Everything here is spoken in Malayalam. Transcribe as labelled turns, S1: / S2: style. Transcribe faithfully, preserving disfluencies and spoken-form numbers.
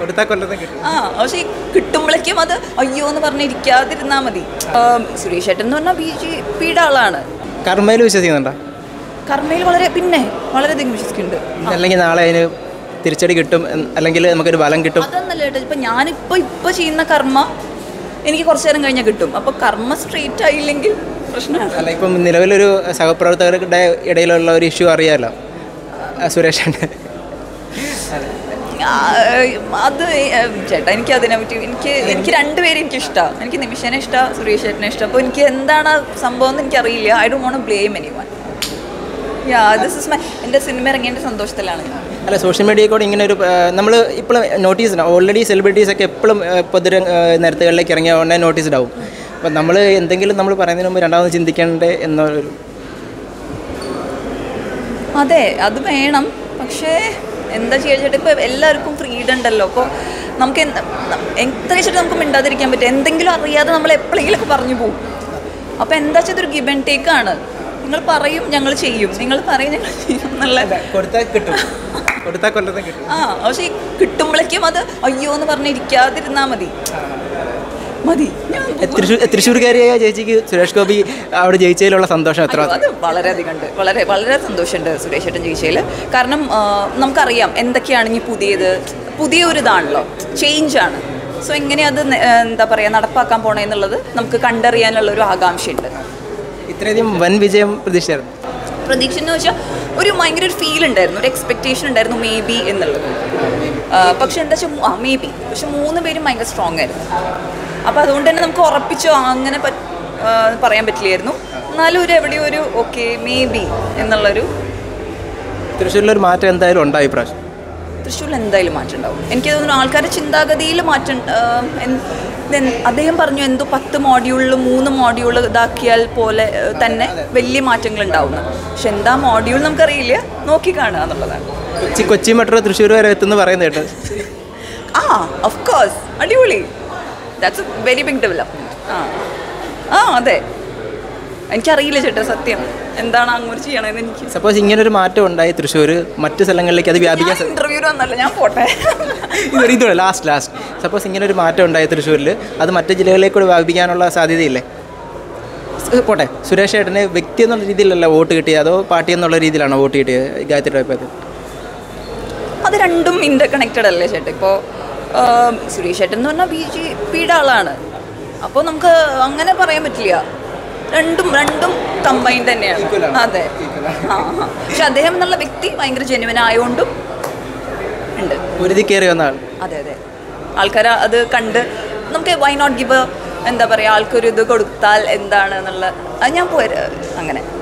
S1: കൊടുത്താൽ കൊല്ലത്തെ കിട്ടും.
S2: ആ പക്ഷേ കിട്ടുമ്പോഴേക്കും അത് അയ്യോ എന്ന് പറഞ്ഞിരിക്കാതിരുന്നാൽ മതി. സുരേഷ് ഏട്ടൻ എന്ന് പറഞ്ഞാൽ ബി ജെ പിയുടെ ആളാണ്.
S1: കർമ്മയിൽ വിശ്വസിക്കുന്നുണ്ടോ?
S2: കർമ്മയിൽ വളരെ പിന്നെ വളരെയധികം വിശ്വസിക്കുന്നുണ്ട്.
S1: അല്ലെങ്കിൽ നാളെ അതിന് തിരിച്ചടി കിട്ടും, അല്ലെങ്കിൽ നമുക്കൊരു ബലം കിട്ടും.
S2: അതൊന്നല്ല ഏട്ടാ, ഇപ്പം ഞാനിപ്പോൾ ഇപ്പോൾ ചെയ്യുന്ന കർമ്മ എനിക്ക് കുറച്ചു നേരം കഴിഞ്ഞാൽ കിട്ടും. അപ്പോൾ കർമ്മ സ്ട്രെയിറ്റ് ആയില്ലെങ്കിൽ പ്രശ്നമാണ്.
S1: അല്ല, ഇപ്പം നിലവിലൊരു സഹപ്രവർത്തകരുടെ ഇടയിലുള്ള ഒരു ഇഷ്യൂ അറിയാമല്ലോ, സുരേഷ്.
S2: അത് ചേട്ടാ എനിക്ക് അതിനെ പറ്റി എനിക്ക് എനിക്ക് രണ്ടുപേരും എനിക്ക് ഇഷ്ടമാണ്. എനിക്ക് നിമിഷനെ ഇഷ്ടമാണ്, സുരേഷ് ചേട്ടനെ ഇഷ്ടം. അപ്പോൾ എനിക്ക് എന്താണ് സംഭവം എന്ന് എനിക്കറിയില്ല. I don't want to blame anyone. Ya this is my എൻ്റെ സിനിമ ഇറങ്ങിയതിൻ്റെ സന്തോഷത്തിലാണ്.
S1: അല്ല, സോഷ്യൽ മീഡിയയിൽ കൂടെ ഇങ്ങനെ ഒരു നമ്മൾ ഇപ്പോഴും നോട്ടീസ് ഓൾറെഡി സെലിബ്രിറ്റീസൊക്കെ എപ്പോഴും പൊതുര നിരത്തുകളിലേക്ക് ഇറങ്ങിയ ഉടനെ നോട്ടീസ്ഡ് ആവും. അപ്പം നമ്മൾ എന്തെങ്കിലും നമ്മൾ പറയുന്നതിന് മുമ്പ് രണ്ടാമത് ചിന്തിക്കേണ്ടേ എന്നൊരു.
S2: അതെ, അത് വേണം. പക്ഷേ എന്താ ചെയ്യാൻ, ഇപ്പോൾ എല്ലാവർക്കും ഫ്രീഡം ഉണ്ടല്ലോ. അപ്പോൾ നമുക്ക് എത്ര വെച്ചിട്ട് നമുക്ക് മിണ്ടാതിരിക്കാൻ പറ്റും. എന്തെങ്കിലും അറിയാതെ നമ്മൾ എപ്പോഴെങ്കിലൊക്കെ പറഞ്ഞു പോകും. അപ്പോൾ എന്താ വെച്ചാൽ ഇതൊരു ഗിവ് ആൻഡ് ടേക്ക് ആണ്. നിങ്ങൾ പറയും ഞങ്ങൾ ചെയ്യും, നിങ്ങൾ പറയും ഞങ്ങൾ ചെയ്യും എന്നുള്ള.
S1: കൊടുത്താൽ കിട്ടും, കൊടുത്താൽ കൊല്ലത്തെ കിട്ടും.
S2: ആ പക്ഷേ കിട്ടുമ്പോഴേക്കും അത് അയ്യോ എന്ന് പറഞ്ഞിരിക്കാതിരുന്നാൽ മതി മതി
S1: തൃശ്ശൂർ തൃശ്ശൂർക്കാരിയായ ചേച്ചിക്ക് സുരേഷ് ഗോപി അവിടെ ജയിച്ചതിലുള്ള സന്തോഷം എത്ര?
S2: അത് വളരെയധികം ഉണ്ട്. വളരെ വളരെ സന്തോഷമുണ്ട് സുരേഷ് ഏട്ടൻ ജയിച്ചതിൽ. കാരണം നമുക്കറിയാം എന്തൊക്കെയാണ് ഇനി പുതിയത്, പുതിയൊരിതാണല്ലോ, ചേഞ്ചാണ്. സോ എങ്ങനെ അത് എന്താ പറയുക നടപ്പാക്കാൻ പോണേ എന്നുള്ളത് നമുക്ക് കണ്ടറിയാനുള്ള ഒരു ആകാംക്ഷയുണ്ട്.
S1: ഇത്രയധികം വൻ വിജയം പ്രതീക്ഷിച്ചായിരുന്നു?
S2: പ്രതീക്ഷ എന്ന് വെച്ചാൽ ഒരു ഭയങ്കര ഒരു ഫീൽ ഉണ്ടായിരുന്നു, ഒരു എക്സ്പെക്റ്റേഷൻ ഉണ്ടായിരുന്നു മേ ബി എന്നുള്ളത്. പക്ഷെ എന്താ വെച്ചാൽ ആ മേ ബി പക്ഷെ മൂന്ന് പേരും ഭയങ്കര സ്ട്രോങ് ആയിരുന്നു. അപ്പോൾ അതുകൊണ്ട് തന്നെ നമുക്ക് ഉറപ്പിച്ചോ അങ്ങനെ പറയാൻ പറ്റില്ലായിരുന്നു. എന്നാലും ഒരു എവിടെയോ ഒരു ഓക്കെ മേ ബി എന്നുള്ളൊരു.
S1: തൃശ്ശൂരിലൊരു മാറ്റം എന്തായാലും ഉണ്ടായി പ്രാവശ്യം.
S2: തൃശ്ശൂരിൽ എന്തായാലും മാറ്റം ഉണ്ടാവും. എനിക്ക് തോന്നുന്നു ആൾക്കാരുടെ ചിന്താഗതിയിൽ മാറ്റം. അദ്ദേഹം പറഞ്ഞു എന്തോ പത്ത് മോഡ്യൂളിൽ മൂന്ന് മോഡ്യൂൾ ഇതാക്കിയാൽ പോലെ തന്നെ വലിയ മാറ്റങ്ങൾ ഉണ്ടാവുന്നു. പക്ഷെ എന്താ മോഡ്യൂൾ നമുക്കറിയില്ല, നോക്കി കാണുക എന്നുള്ളതാണ്.
S1: കൊച്ചി കൊച്ചി മെട്രോ തൃശ്ശൂർ വരെ എത്തുന്നു പറയുന്നത് കേട്ടോ.
S2: ആ ഓഫ് കോഴ്സ്, അടിപൊളി. That's a very big development. ആ ആ അതെ, എനിക്കറിയില്ല ചേട്ടാ സത്യം എന്താണ് അങ്ങോട്ട് ചെയ്യണമെന്ന്. എനിക്ക്
S1: സപ്പോസ് ഇങ്ങനൊരു മാറ്റം ഉണ്ടായി തൃശ്ശൂർ മറ്റു സ്ഥലങ്ങളിലേക്ക് അത് വ്യാപിക്കാൻ.
S2: ഇന്റർവ്യൂ വന്നല്ല, ഞാൻ പോട്ടെ.
S1: ഇതുള്ള ലാസ്റ്റ് ലാസ്റ്റ് സപ്പോസ് ഇങ്ങനൊരു മാറ്റം ഉണ്ടായി തൃശ്ശൂരിൽ അത് മറ്റു ജില്ലകളിലേക്ക് കൂടെ വ്യാപിക്കാനുള്ള സാധ്യതയില്ലേ? പോട്ടെ, സുരേഷ് ഏട്ടന് വ്യക്തി എന്നുള്ള രീതിയിലല്ല വോട്ട് കിട്ടിയത്, അതോ പാർട്ടി എന്നുള്ള രീതിയിലാണോ വോട്ട് കിട്ടിയത് ഗായത്രി ടോയ്പത്?
S2: അത് രണ്ടും ഇന്റർ കണക്റ്റഡ് അല്ലേ ചേട്ടാ. ഇപ്പോൾ സുരേഷ് ഏട്ടൻ എന്ന് പറഞ്ഞാൽ ബി ജെ പിയുടെ ആളാണ്. അപ്പോൾ നമുക്ക് അങ്ങനെ പറയാൻ പറ്റില്ല. രണ്ടും രണ്ടും കമ്പൈൻ തന്നെയാണ്. അതെ, ആ പക്ഷെ അദ്ദേഹം എന്നുള്ള വ്യക്തി ഭയങ്കര ജെന്യുവൻ ആയതുകൊണ്ടും ഉണ്ട്.
S1: ഒരുതി കയറി വന്ന ആൾ.
S2: അതെ അതെ, ആൾക്കാർ അത് കണ്ട് നമുക്ക് വൈ നോട്ട് ഗിവ് എന്താ പറയുക ആൾക്കൊരു ഇത് കൊടുത്താൽ എന്താണ് എന്നുള്ള അത് ഞാൻ പോയി അങ്ങനെ